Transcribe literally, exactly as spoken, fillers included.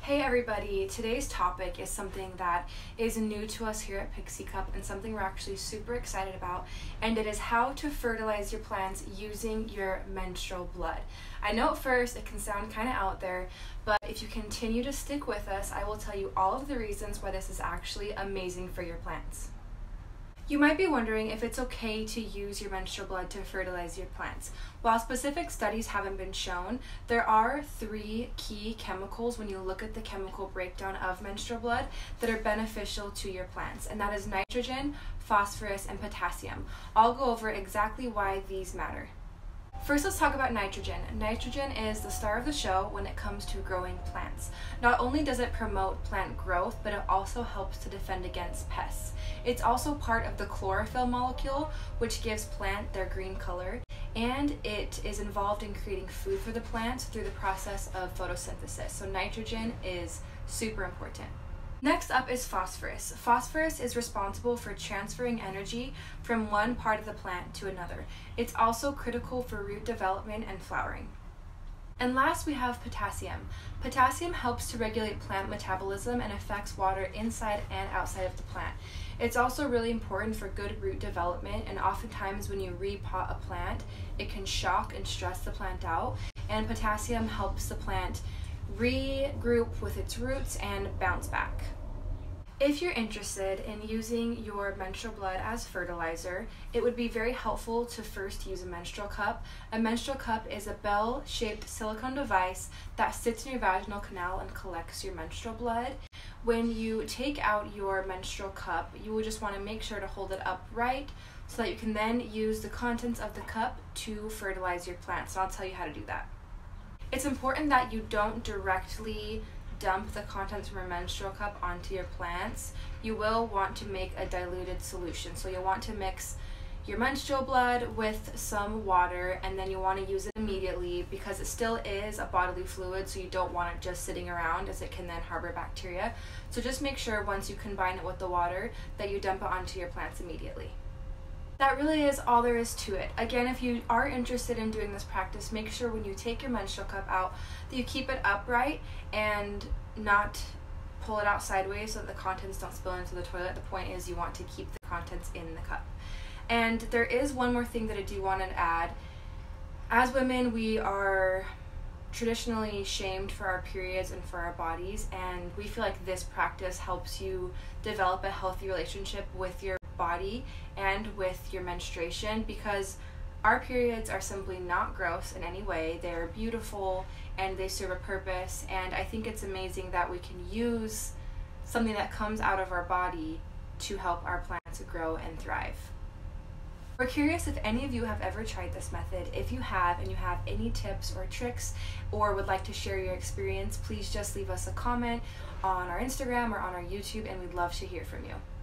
Hey everybody, today's topic is something that is new to us here at Pixie Cup and something we're actually super excited about, and it is how to fertilize your plants using your menstrual blood. I know at first it can sound kind of out there, but if you continue to stick with us, I will tell you all of the reasons why this is actually amazing for your plants. You might be wondering if it's okay to use your menstrual blood to fertilize your plants. While specific studies haven't been shown, there are three key chemicals when you look at the chemical breakdown of menstrual blood that are beneficial to your plants, and that is nitrogen, phosphorus, and potassium. I'll go over exactly why these matter. First, let's talk about nitrogen. Nitrogen is the star of the show when it comes to growing plants. Not only does it promote plant growth, but it also helps to defend against pests. It's also part of the chlorophyll molecule, which gives plant their green color, and it is involved in creating food for the plants through the process of photosynthesis. So nitrogen is super important. Next up is phosphorus. Phosphorus is responsible for transferring energy from one part of the plant to another. It's also critical for root development and flowering. And last, we have potassium. Potassium helps to regulate plant metabolism and affects water inside and outside of the plant. It's also really important for good root development, and oftentimes when you repot a plant, it can shock and stress the plant out, and potassium helps the plant regroup with its roots and bounce back. If you're interested in using your menstrual blood as fertilizer, it would be very helpful to first use a menstrual cup. A menstrual cup is a bell-shaped silicone device that sits in your vaginal canal and collects your menstrual blood. When you take out your menstrual cup, you will just want to make sure to hold it upright so that you can then use the contents of the cup to fertilize your plants. And I'll tell you how to do that. It's important that you don't directly dump the contents from a menstrual cup onto your plants. You will want to make a diluted solution. So you'll want to mix your menstrual blood with some water, and then you want to use it immediately because it still is a bodily fluid, so you don't want it just sitting around as it can then harbor bacteria. So just make sure once you combine it with the water that you dump it onto your plants immediately. That really is all there is to it. Again, if you are interested in doing this practice, make sure when you take your menstrual cup out that you keep it upright and not pull it out sideways so that the contents don't spill into the toilet. The point is you want to keep the contents in the cup. And there is one more thing that I do want to add. As women, we are traditionally shamed for our periods and for our bodies, and we feel like this practice helps you develop a healthy relationship with your body and with your menstruation, because our periods are simply not gross in any way. They're beautiful and they serve a purpose, and I think it's amazing that we can use something that comes out of our body to help our plants grow and thrive. We're curious if any of you have ever tried this method. If you have and you have any tips or tricks or would like to share your experience, please just leave us a comment on our Instagram or on our YouTube, and we'd love to hear from you.